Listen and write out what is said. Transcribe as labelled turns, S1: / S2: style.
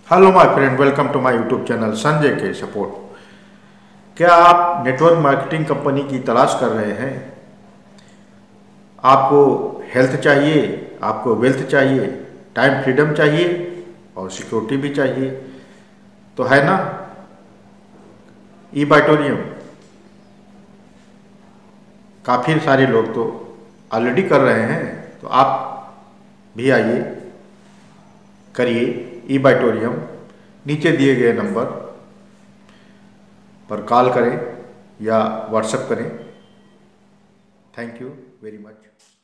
S1: Hello my friend, welcome to my YouTube channel Sanjay के support. क्या आप नेटवर्क मार्केटिंग कंपनी की तलाश कर रहे हैं? आपको हेल्थ चाहिए, आपको वेल्थ चाहिए, टाइम फ्रीडम चाहिए और सिक्योरिटी भी चाहिए, तो है ना ई बाइटोरियम। काफ़ी सारे लोग तो ऑलरेडी कर रहे हैं, तो आप भी आइए, करिए ई बाइटोरियम। नीचे दिए गए नंबर पर कॉल करें या व्हाट्सएप करें। Thank you very much.